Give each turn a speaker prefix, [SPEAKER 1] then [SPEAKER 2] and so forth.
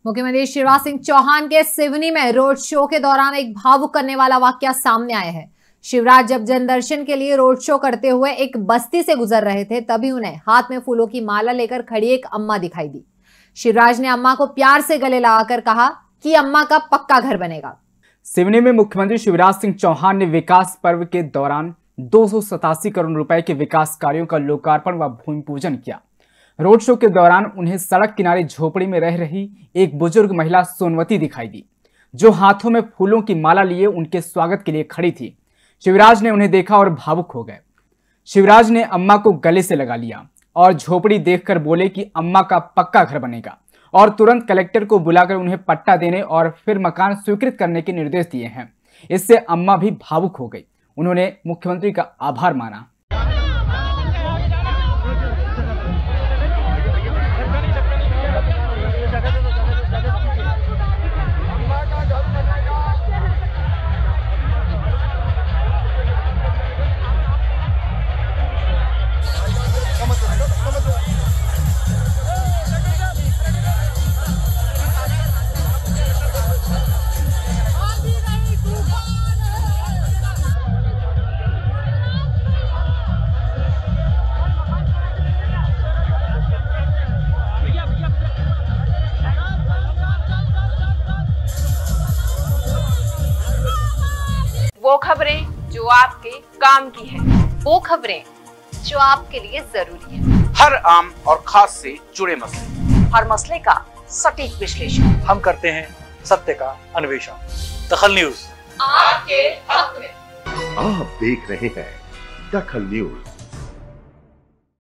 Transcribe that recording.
[SPEAKER 1] मुख्यमंत्री शिवराज सिंह चौहान के सिवनी में रोड शो के दौरान एक भावुक करने वाला वाकया सामने आया है। शिवराज जब जनदर्शन के लिए रोड शो करते हुए एक बस्ती से गुजर रहे थे, तभी उन्हें हाथ में फूलों की माला लेकर खड़ी एक अम्मा दिखाई दी। शिवराज ने अम्मा को प्यार से गले लगाकर कहा कि अम्मा का पक्का घर बनेगा।
[SPEAKER 2] सिवनी में मुख्यमंत्री शिवराज सिंह चौहान ने विकास पर्व के दौरान 287 करोड़ रुपए के विकास कार्यों का लोकार्पण व भूमि पूजन किया। रोड शो के दौरान उन्हें सड़क किनारे झोपड़ी में रह रही एक बुजुर्ग महिला सोनवती दिखाई दी, जो हाथों में फूलों की माला लिए उनके स्वागत के लिए खड़ी थी। शिवराज ने उन्हें देखा और भावुक हो गए। शिवराज ने अम्मा को गले से लगा लिया और झोपड़ी देखकर बोले कि अम्मा का पक्का घर बनेगा और तुरंत कलेक्टर को बुलाकर उन्हें पट्टा देने और फिर मकान स्वीकृत करने के निर्देश दिए हैं। इससे अम्मा भी भावुक हो गई। उन्होंने मुख्यमंत्री का आभार माना।
[SPEAKER 3] वो खबरें जो आपके काम की है, वो खबरें जो आपके लिए जरूरी है।
[SPEAKER 4] हर आम और खास से जुड़े मसले,
[SPEAKER 3] हर मसले का सटीक विश्लेषण
[SPEAKER 5] हम करते हैं, सत्य का अन्वेषण। दखल न्यूज
[SPEAKER 3] आपके हक में।
[SPEAKER 6] आप देख रहे हैं दखल न्यूज।